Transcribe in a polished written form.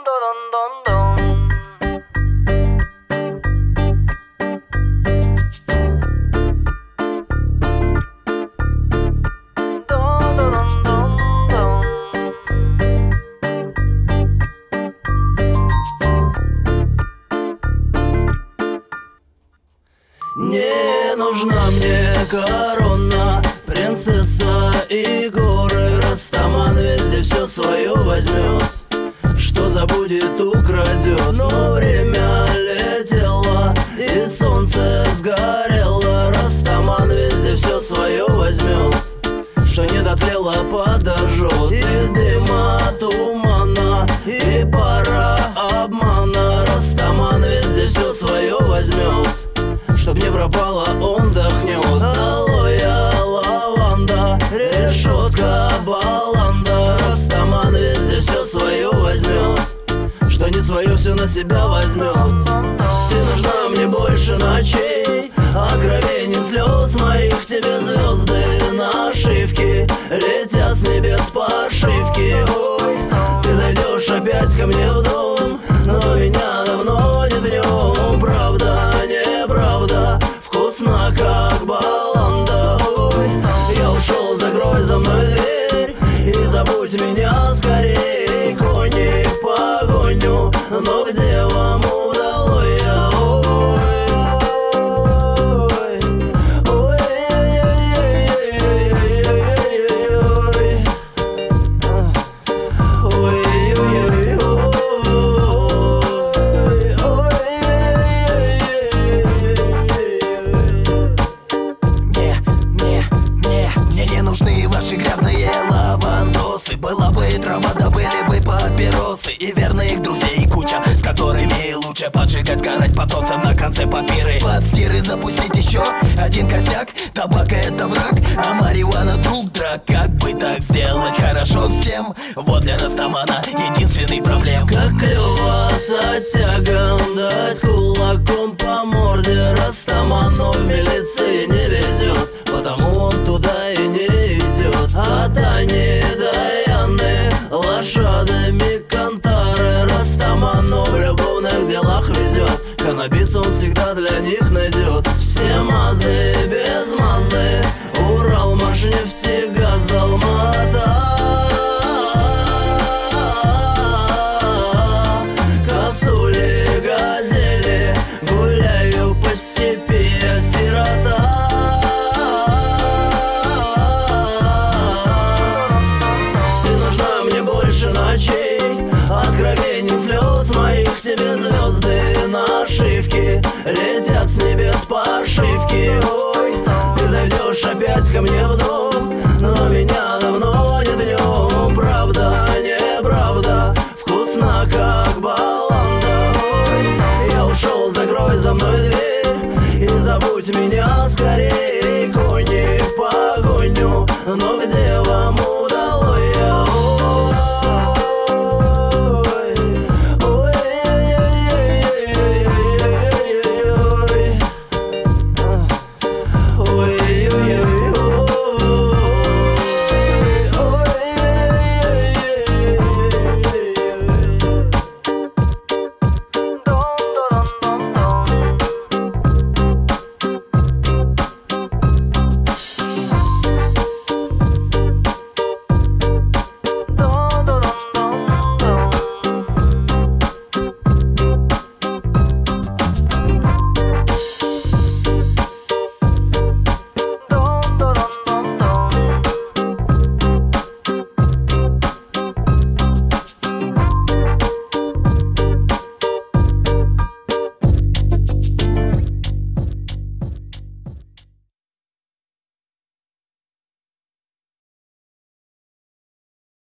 Не нужна мне корона, принцесса и горы. Растаман везде все свое возьмет, что забудет, украдет. Но время летело и солнце сгорело. Растаман везде все свое возьмет, что не дотлело, подожжет. И дыма, тумана, и пара обмана. Растаман везде все свое возьмет, чтоб не пропало, он вдохнет. Алоэ, лаванда, решетка, баланда. Растаман везде все свое возьмет, что не свое, все на себя возьмет. Ты нужна мне больше ночей, откровением слез моих. К тебе звезды нашивки летят с небес подшивки. Ой, ты зайдешь опять ко мне в дом, но меня давно нет в нем. Правда, неправда, вкусно как баланда. Ой, я ушел, закрой за мной дверь и забудь меня скорей. Кони в погоню, но где вам удалось? Грязные лавандосы, была бы и трава, да были бы папиросы. И верных друзей куча, с которыми лучше поджигать, сгорать под солнцем на конце папиры. Под стиры запустить еще один косяк. Табак это враг, а марихуана друг драк. Как бы так сделать хорошо всем? Вот для Растамана единственный проблем. Как клево с оттягом дать кулаком по морде. Растаману в милиции не везет, потому он туда и не идет. От Ани до Яны лошадами кантары. Растаману в любовных делах везет, каннабис он всегда для них найдет. Все мазы без мазы, Урал, Машнефтегаз, Алмата. Косули, газели, гуляю по степи, я сирота. Ночей, откровением слез моих. К тебе звезды нашивки летят с небес подшивки. Ой, ты зайдешь опять ко мне в дом,